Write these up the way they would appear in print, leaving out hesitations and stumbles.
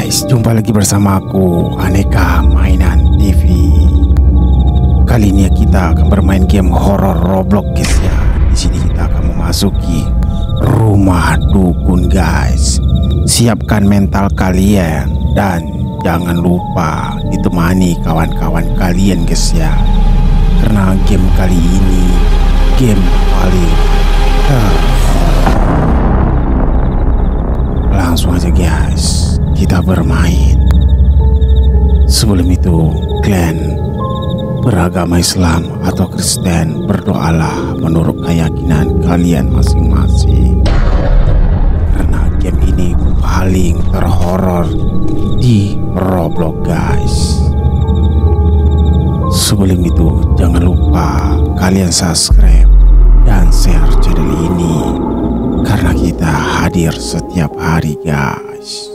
guys, jumpa lagi bersama aku Aneka Mainan TV. Kali ini kita akan bermain game horor Roblox guys ya. Di sini kita akan memasuki rumah dukun guys. Siapkan mental kalian dan jangan lupa ditemani kawan-kawan kalian guys ya. Karena game kali ini game paling langsung aja guys, kita bermain. Sebelum itu, kalian beragama Islam atau Kristen, berdoalah menurut keyakinan kalian masing-masing. Karena game ini paling terhoror di Roblox guys. Sebelum itu, jangan lupa kalian subscribe dan share channel ini, karena kita hadir setiap hari guys.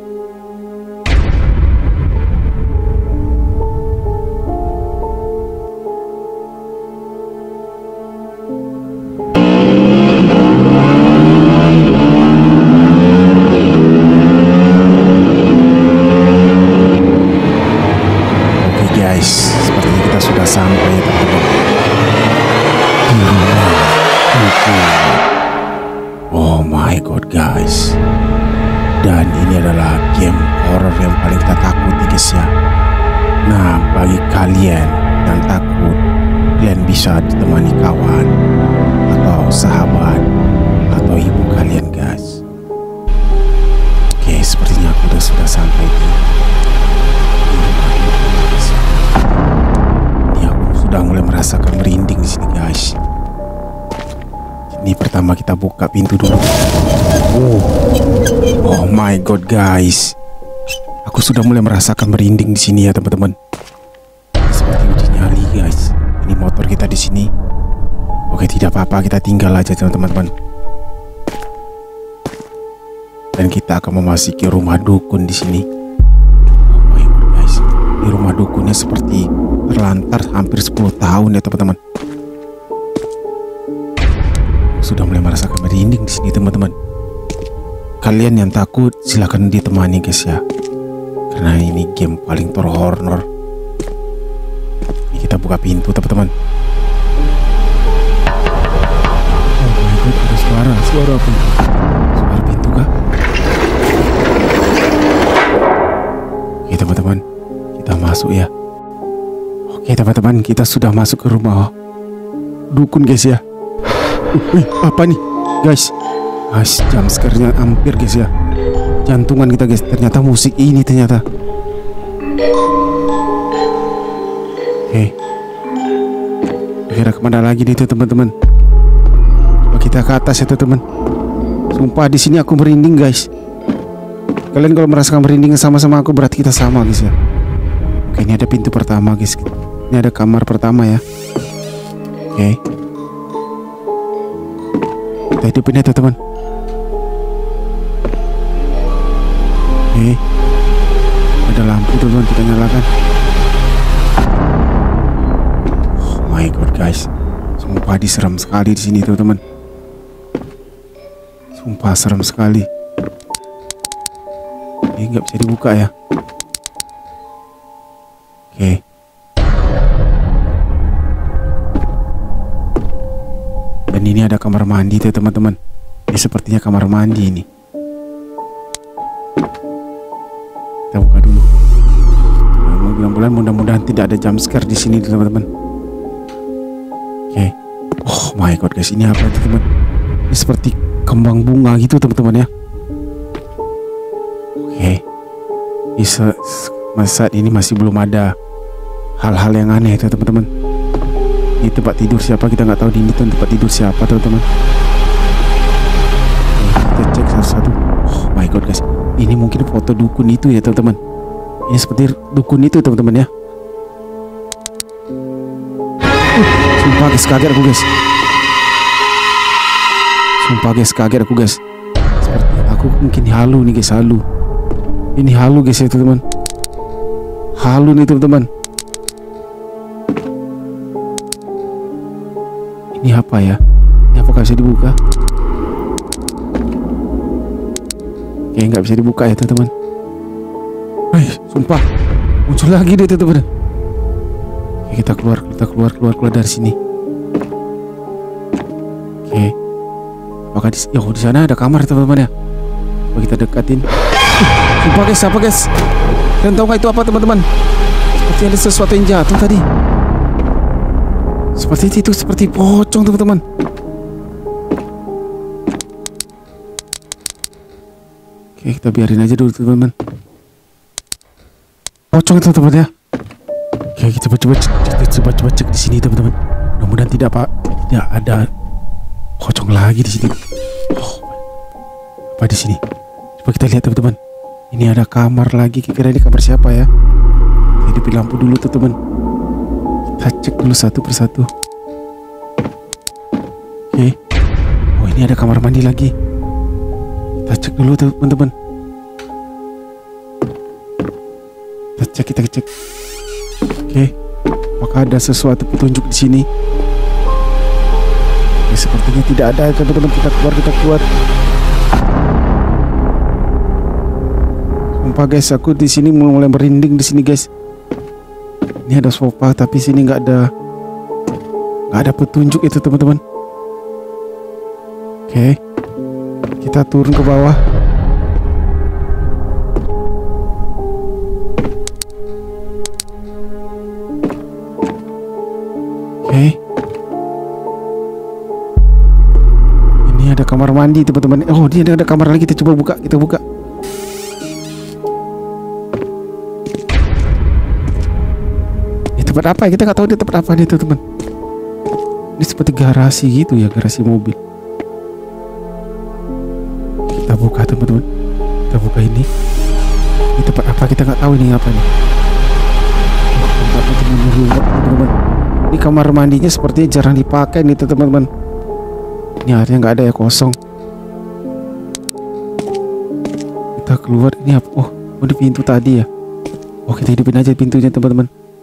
Oke guys, sepertinya kita sudah sampai teman-teman di rumah dukun. Oh my god guys, dan ini adalah game horror yang paling kita takuti guys ya. Nah, bagi kalian yang takut, kalian bisa ditemani kawan atau sahabat atau ibu kalian guys. Oke, sepertinya aku sudah sampai di rumah dukun guys. Ini aku sudah mulai merasakan merinding di sini guys. Ini pertama kita buka pintu dulu. Oh my god guys, aku sudah mulai merasakan merinding di sini ya teman-teman. Seperti uji nyali guys. Ini motor kita di sini. Oke, tidak apa-apa, kita tinggal aja teman-teman. Dan kita akan memasuki rumah dukun di sini. Oh my god guys, di rumah dukunnya seperti terlantar hampir 10 tahun ya teman-teman. Sudah mulai merasakan merinding di sini teman-teman. Kalian yang takut silakan ditemani guys ya, karena ini game paling terhoror. Ini kita buka pintu teman-teman. Oh my god, ada suara apa? Suara pintu kah? Oke teman-teman, kita masuk ya. Oke teman-teman, kita sudah masuk ke rumah dukun guys ya. Apa nih guys? Jumpscare-nya hampir guys ya. Jantungan kita guys. Ternyata musik ini ternyata. Oke, kira kemana lagi nih teman-teman? Coba kita ke atas ya teman-teman. Sumpah di sini aku merinding guys. Kalian kalau merasakan merinding sama-sama aku, berarti kita sama guys ya. Oke, ini ada pintu pertama guys. Ini ada kamar pertama ya. Oke, kita hidupin ya teman-teman. Oke, ada lampu teman-teman, kita nyalakan. Oh my god guys, sumpah diserem sekali di sini teman-teman. Sumpah serem sekali. Ini nggak bisa dibuka ya. Oke. Dan ini ada kamar mandi tuh teman-teman. Ini sepertinya kamar mandi ini. Kita buka dulu. Mudah-mudahan tidak ada jump scare di sini teman-teman. Oke. Oh my god guys, ini apa itu teman? Ini seperti kembang bunga gitu teman-teman ya. Oke. Saat ini masih belum ada hal-hal yang aneh itu teman-teman. Ini tempat tidur siapa kita nggak tahu. Ini tempat tidur siapa teman-teman. Kita cek satu-satu. Oh my god guys, ini mungkin foto dukun itu ya teman-teman. Ini seperti dukun itu teman-teman ya. Sumpah guys, kaget aku guys. Sumpah guys, kaget aku guys. Seperti aku mungkin halu nih guys, halu. Ini halu guys ya teman-teman. Halu nih teman-teman. Ini apa ya? Ini apakah bisa dibuka? Oke, nggak bisa dibuka ya teman-teman. Sumpah muncul lagi dia teman-teman. Oke, kita keluar dari sini. Oke. Apakah di sana ada kamar teman-teman ya? Coba kita dekatin. Sumpah guys, apa guys? Dan tahu nggak itu apa teman-teman? Seperti ada sesuatu yang jatuh tadi. Seperti itu, seperti pocong teman-teman. Oke, kita biarin aja dulu teman-teman. Pocong teman-teman ya. Oke, kita coba cek di sini teman-teman. Mudah-mudahan tidak ada pocong lagi di sini. Apa di sini? Coba kita lihat teman-teman. Ini ada kamar lagi. Kira-kira ini kamar siapa ya? Hidupin lampu dulu teman-teman. Kita cek dulu satu persatu. Oke. Oh, ini ada kamar mandi lagi. Kita cek dulu teman-teman. Kita cek. Oke. Apakah ada sesuatu petunjuk di sini? Oke, sepertinya tidak ada teman-teman. Kita keluar. Sumpah guys, aku di sini mulai merinding di sini guys. Ini ada sofa tapi sini nggak ada petunjuk itu teman-teman. Oke, kita turun ke bawah. Oke, ini ada kamar mandi teman-teman. Oh, ini ada kamar lagi. Kita coba buka. Tempat apa ya? Kita nggak tahu dia tempat apa nih teman-teman. Ini seperti garasi gitu ya, garasi mobil. Kita buka teman-teman. Kita buka ini. Ini tempat apa? Kita nggak tahu ini apa nih. Teman-teman. Ini kamar mandinya sepertinya jarang dipakai nih teman-teman. Ini airnya nggak ada ya, kosong. Kita keluar. Ini apa? Oh, di pintu tadi ya. Oh, kita hidupin aja pintunya teman-teman.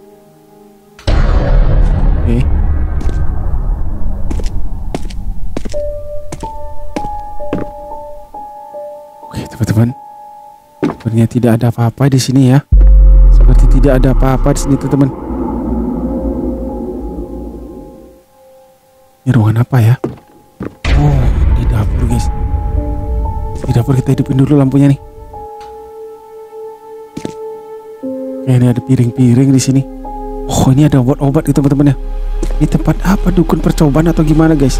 Oke teman-teman, sepertinya tidak ada apa-apa di sini ya. Seperti tidak ada apa-apa di sini teman-teman. Ini ruangan apa ya? Oh, di dapur guys. Di dapur kita hidupin dulu lampunya nih. Oke, ini ada piring-piring di sini. Oh, ini ada obat-obat gitu teman-teman ya. Ini tempat apa? Dukun percobaan atau gimana guys?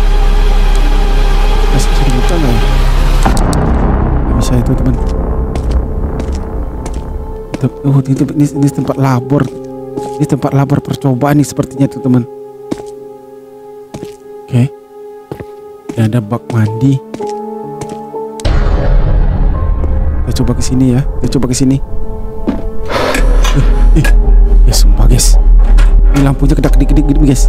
Masih bisa dibuka nggak ya? Nggak bisa itu teman. Ini tempat labor. Ini tempat labor percobaan nih sepertinya tuh teman. Oke. Ini ada bak mandi. Kita coba ke sini ya. Ya sumpah guys, ini lampunya kedip-kedip guys.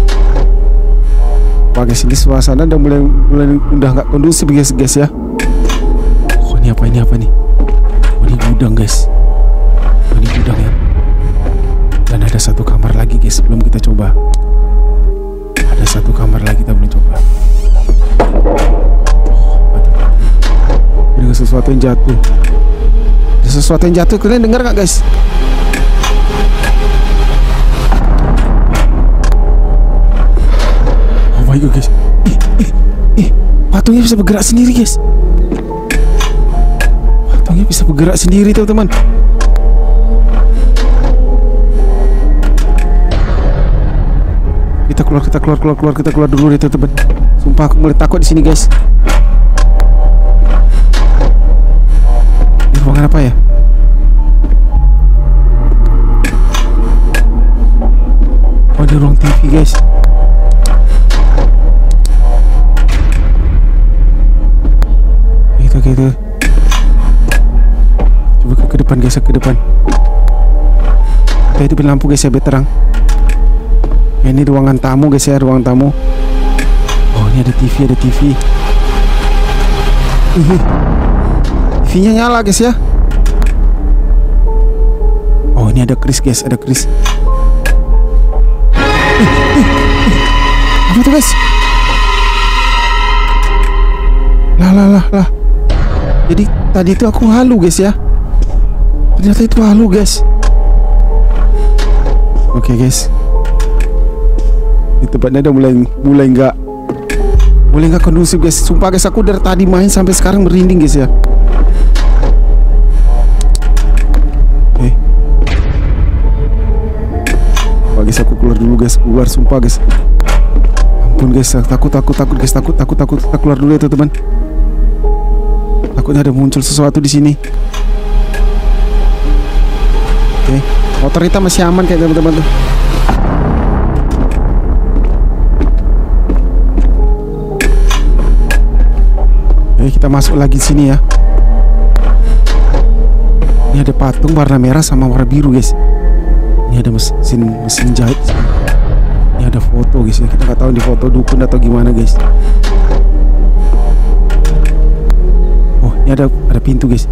Wah guys, ini suasana udah mulai nggak kondusif guys ya. Oh, ini apa nih? Oh, ini gudang guys. Oh, ini gudang ya. Dan ada satu kamar lagi guys, belum kita coba. Ada satu kamar lagi kita belum coba. Oh, ada sesuatu yang jatuh. Kalian dengar nggak guys? Oh my god guys. Patungnya bisa bergerak sendiri guys. Teman-teman. Kita keluar dulu deh teman-teman. Sumpah aku mulai takut di sini guys. Ini ruangan apa ya? Oh, ini ruang TV guys. Gitu. Coba ke depan guys, ke depan. Kita hidupin lampu guys ya, biar terang. Ya, ini ruangan tamu guys ya, ruang tamu. Oh, ini ada TV. TV-nya nyala guys ya. Oh, ini ada keris guys, ada keris. Apa tuh guys? Lah. Jadi tadi itu aku halu guys ya. Ternyata itu halu guys. Oke guys, di tempatnya udah mulai nggak kondusif guys. Sumpah guys, aku dari tadi main sampai sekarang merinding guys ya. Guys, aku keluar dulu guys, keluar sumpah guys. Ampun guys, takut guys, takut keluar dulu ya teman-teman. Takutnya ada muncul sesuatu di sini. Oke, motor kita masih aman kayak teman-teman tuh. Oke, kita masuk lagi sini ya. Ini ada patung warna merah sama warna biru guys. Ini ada mesin jahit. Ini ada foto guys ya. Kita nggak tahu di foto dukun atau gimana guys. Oh, ini ada pintu guys.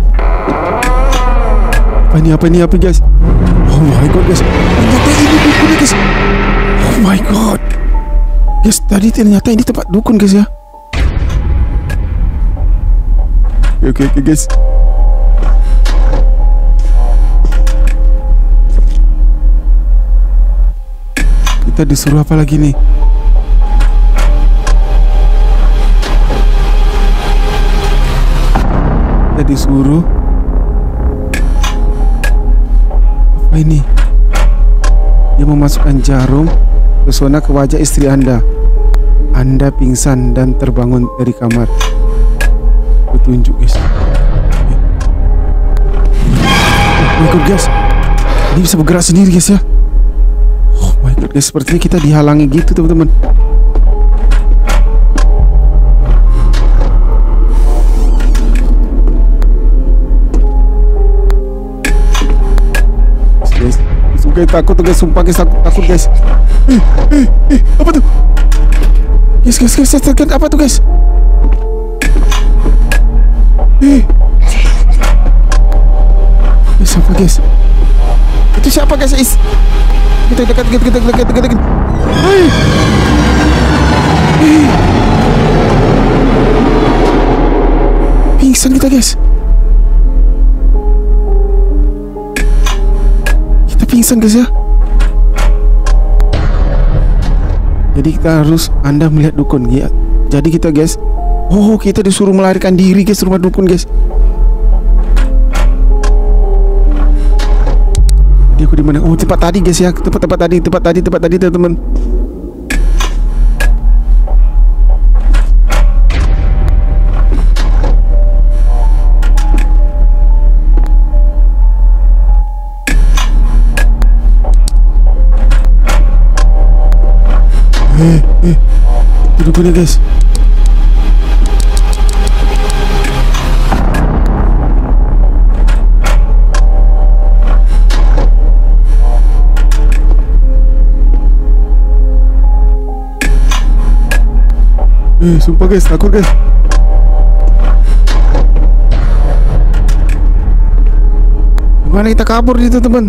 Apa ini guys? Oh my god guys. Ternyata ini dukun guys. Oh my god. Guys, tadi ternyata ini tempat dukun guys ya. Oke guys. Kita disuruh apa lagi nih? Kita disuruh apa ini? Dia memasukkan jarum pesona ke wajah istri Anda. Anda pingsan dan terbangun dari kamar. Petunjuk guys. Oh my god guys, ini bisa bergerak sendiri guys ya. Oh my god guys, sepertinya kita dihalangi gitu teman-teman. Guys, takut guys, sumpah guys, takut guys. Apa tuh? Guys, apa tuh guys? Siapa guys? Itu siapa guys? Kita dekat. Pingsan kita guys. Kita pingsan guys ya. Jadi kita harus Anda melihat dukun ya. Jadi kita guys, kita disuruh melarikan diri guys, rumah dukun guys. Jadi aku di mana? Oh, tempat tadi guys ya. Tempat tadi teman-teman. Itu dukunnya guys. Sumpah guys, takut guys. Gimana kita kabur itu teman?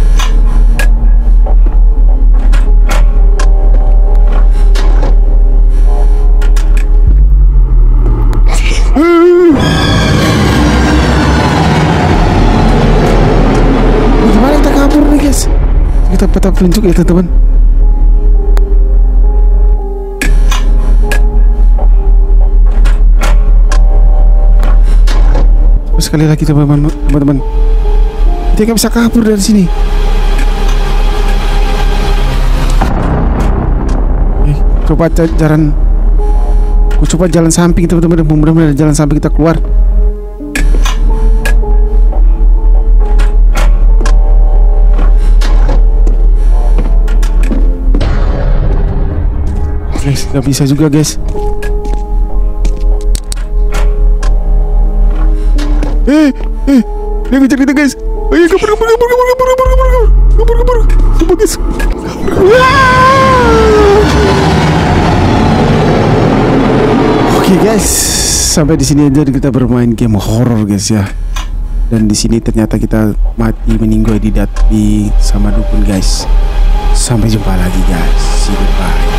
Gimana kita kabur nih guys? Kita peta petunjuk ya teman-teman. Sekali lagi teman-teman, kita nggak bisa kabur dari sini. Coba jalan samping teman-teman. Mudah-mudahan jalan samping kita keluar. Guys, nggak bisa juga guys. Dia ngejar kita guys. Ayo kabur. Sumpah guys. Oke guys, sampai di sini aja kita bermain game horror guys ya. Dan di sini ternyata kita mati meninggal di sama dukun guys. Sampai jumpa lagi guys. See you, bye.